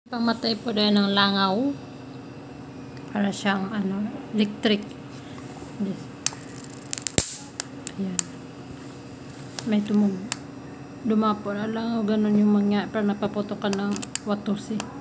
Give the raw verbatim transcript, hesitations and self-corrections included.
Pamatay po dahil ng langaw. Para siyang ano, electric. Yes. Ayan. May tumog. Dumapo na langaw. Ganun yung mga para napaputokan ng watusi.